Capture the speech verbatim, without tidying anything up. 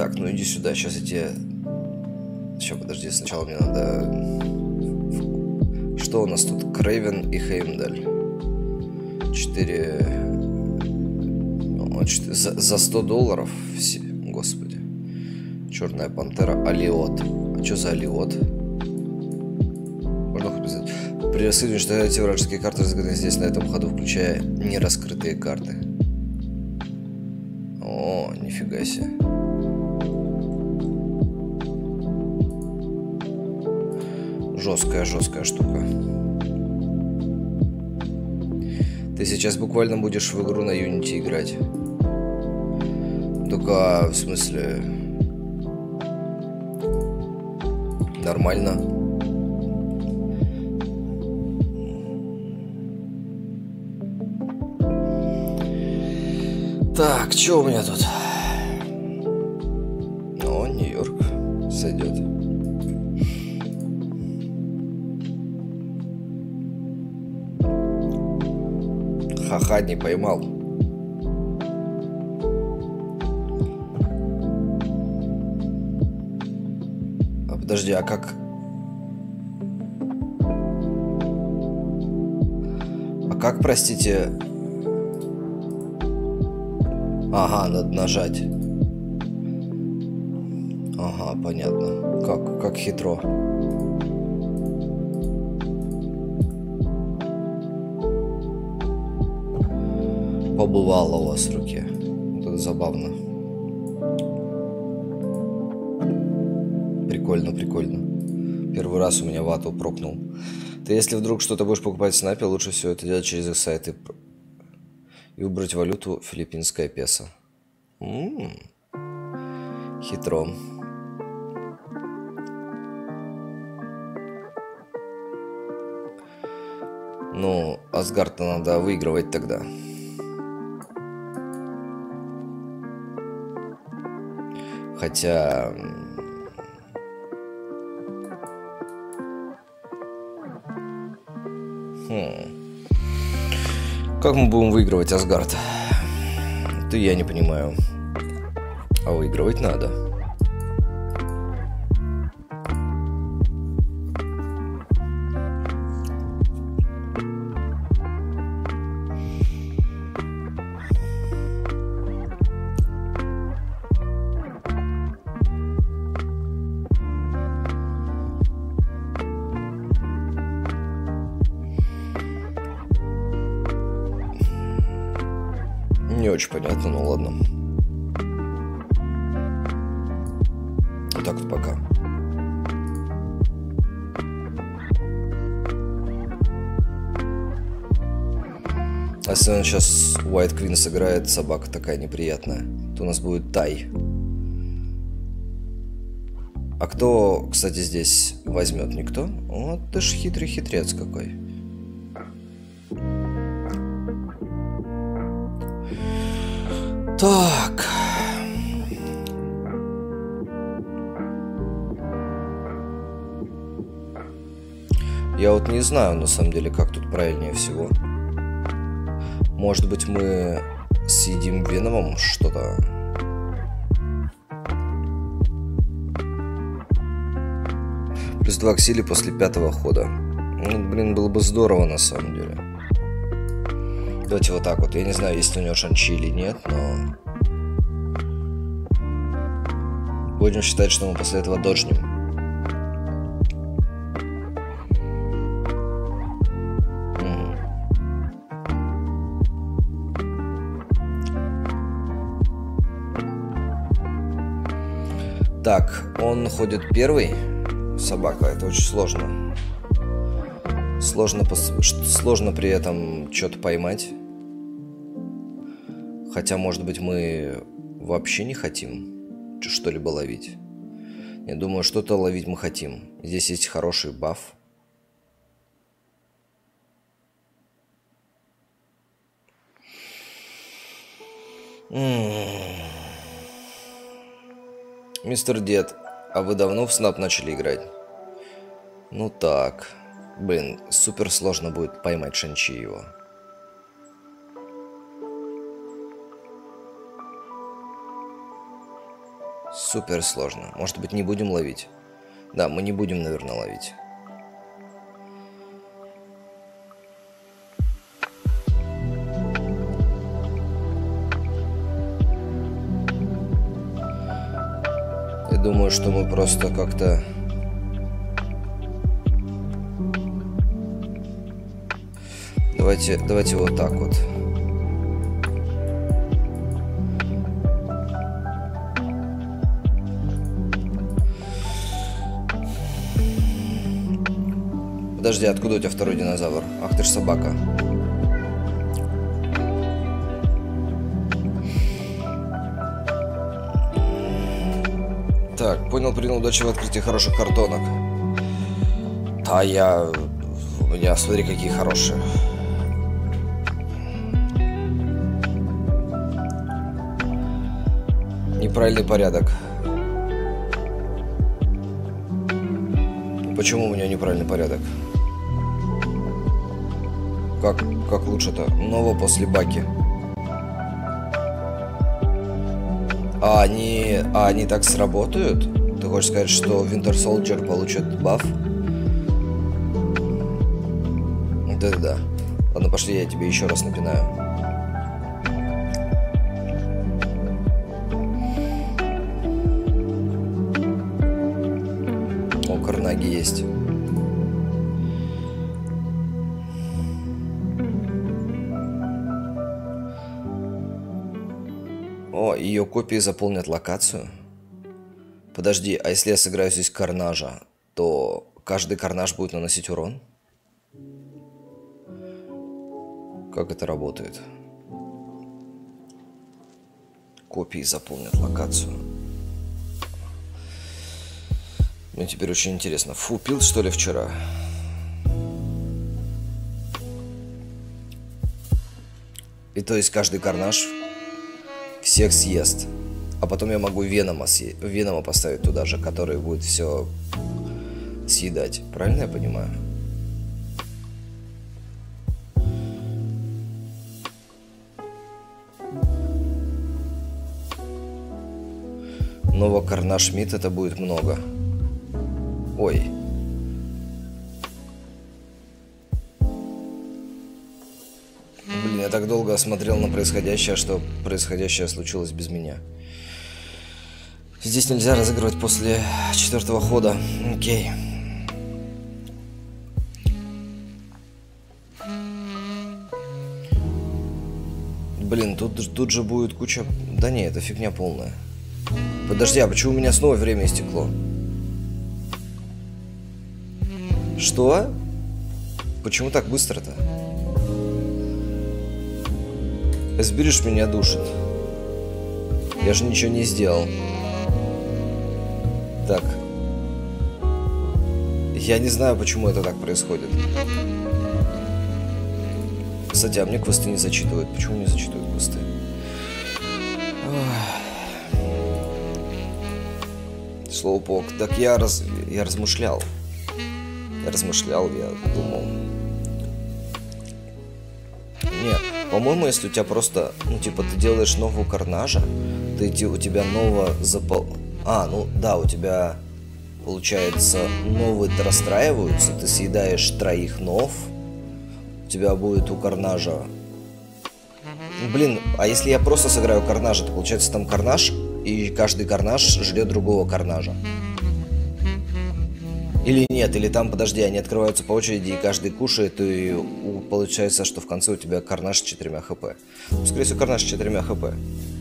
Так, ну иди сюда, сейчас я тебе... Сейчас, подожди, сначала мне надо... Что у нас тут? Крейвен и Хеймдаль. Четыре... За, за сто долларов? Господи. Черная пантера. Алиот. А что за Алиот? Можно хоть писать? При расследовании, что эти вражеские карты разыграны здесь на этом ходу, включая нераскрытые карты. О, нифига себе. Жесткая, жесткая штука. Ты сейчас буквально будешь в игру на Unity играть. Только, в смысле... Нормально. Так, что у меня тут? О, Нью-Йорк. Сойдет. Ха-ха, не поймал. А подожди, а как... А как, простите... Ага, надо нажать. Ага, понятно. Как, как хитро. Побывало у вас в руке. Это забавно. Прикольно, прикольно. Первый раз у меня вату прокнул. Ты если вдруг что-то будешь покупать в снапе, лучше всего это делать через их сайты. И выбрать валюту филиппинская песо. М-м-м. Хитро. Ну, Асгард-то надо выигрывать тогда. Хотя... Хм... Как мы будем выигрывать Асгард? Это я не понимаю. А выигрывать надо. Не очень понятно, ну ладно. Вот так вот пока. Особенно сейчас White Queen сыграет, собака такая неприятная. То у нас будет Тай. А кто, кстати, здесь возьмет? Никто? Вот ты ж хитрый хитрец какой. Так. Я вот не знаю, на самом деле, как тут правильнее всего. Может быть, мы съедим Веномом что-то? Плюс два к силе после пятого хода. Ну, блин, было бы здорово, на самом деле. Давайте вот так вот. Я не знаю, есть ли у него шанчи или нет, но... Будем считать, что мы после этого доджнем. Угу. Так, он ходит первый. Собака, это очень сложно. Сложно, сложно при этом что-то поймать. Хотя, может быть, мы вообще не хотим что-либо ловить. Я думаю, что-то ловить мы хотим. Здесь есть хороший баф. Мистер Дед, а вы давно в снап начали играть? Ну так. Блин, супер сложно будет поймать шанчи его. Супер сложно. Может быть, не будем ловить? Да, мы не будем, наверное, ловить. Я думаю, что мы просто как-то... Давайте, давайте вот так вот. Подожди, откуда у тебя второй динозавр? Ах ты ж собака. Так, понял, принял удачи в открытии хороших картонок. Да, я... У меня, смотри, какие хорошие. Неправильный порядок. Почему у меня неправильный порядок? Как, как лучше-то? Ново после баки. А они, а они так сработают? Ты хочешь сказать, что Winter Soldier получит баф? Да-да-да. Ладно, пошли, я тебе еще раз напинаю. О, Карнаги есть. О, ее копии заполнят локацию. Подожди, а если я сыграю здесь Карнажа, то каждый Карнаж будет наносить урон? Как это работает? Копии заполнят локацию. Мне теперь очень интересно. Фу, пил что ли вчера? И то есть каждый Карнаж всех съест. А потом я могу Венома, съесть, Венома поставить туда же, который будет все съедать. Правильно я понимаю? Ново Карнаж Мид это будет много. Ой. Блин, я так долго смотрел на происходящее, что происходящее случилось без меня. Здесь нельзя разыгрывать после четвертого хода. Окей. Блин, тут, тут же будет куча... Да не, это фигня полная. Подожди, а почему у меня снова время истекло? Что? Почему так быстро-то? Эсбириш меня душит. Я же ничего не сделал. Так. Я не знаю, почему это так происходит. Кстати, а мне квесты не зачитывают. Почему не зачитывают квесты? Слоупок. Так я, раз... я размышлял. Я размышлял, я думал. Не, по-моему, если у тебя просто, ну, типа, ты делаешь новую Карнажа, ты, у тебя ново запол... А, ну, да, у тебя, получается, новые расстраиваются, ты съедаешь троих нов, у тебя будет у Карнажа... Блин, а если я просто сыграю Карнажа, то, получается, там Карнаж, и каждый Карнаж жрет другого Карнажа. Или нет, или там, подожди, они открываются по очереди, и каждый кушает, и получается, что в конце у тебя Карнаж с четырьмя хп. Ну, скорее всего, Карнаж с четырьмя хп.